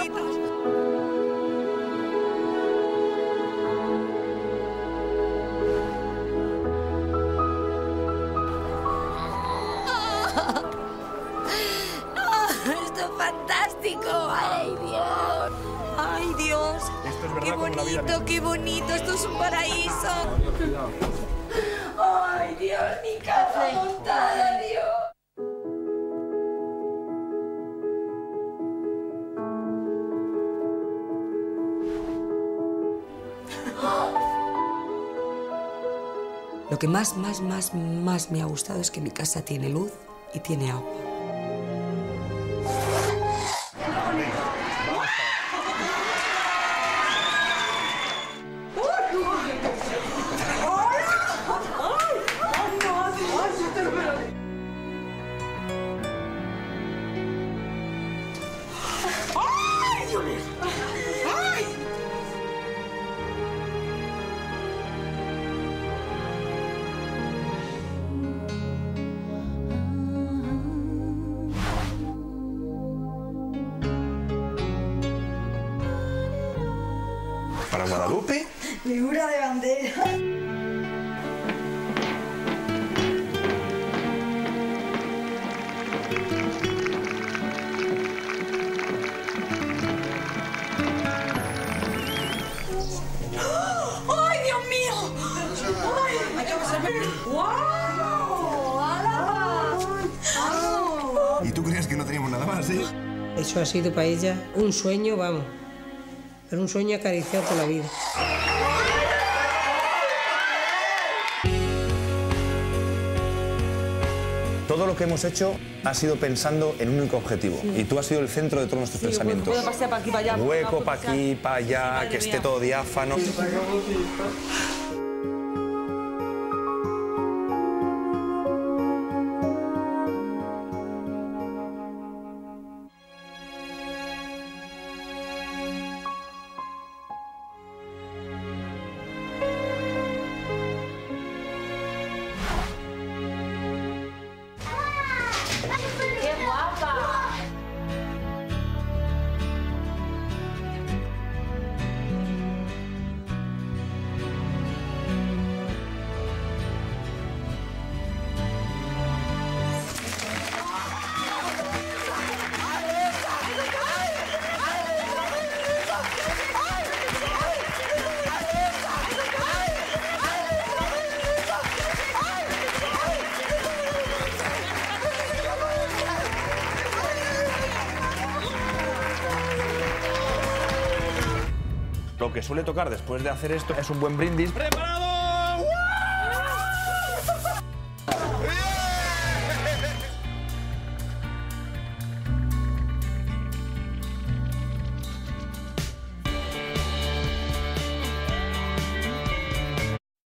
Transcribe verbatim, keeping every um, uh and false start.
bonitos. Esto es fantástico. Ay, Dios. Ay, Dios. Esto es verdad, qué como la vida bonito, misma. qué bonito. Esto es un paraíso. Ay, Dios, mi casa montada, Dios. Lo que más, más, más, más me ha gustado es que mi casa tiene luz y tiene agua. ¿Para Guadalupe? Figura de bandera. ¡Ay, Dios mío! ¡Ay! ¡Guau! ¡Hala! ¿Y tú creías que no teníamos nada más, eh? Eso ha sido para ella un sueño, vamos, pero un sueño acariciado por la vida. Todo lo que hemos hecho ha sido pensando en un único objetivo. Sí. Y tú has sido el centro de todos nuestros sí, pensamientos. Hueco para aquí, para allá. Hueco para aquí, para allá, sí, que esté todo diáfano. ¡Qué guapa! Lo que suele tocar después de hacer esto es un buen brindis. ¡Preparados!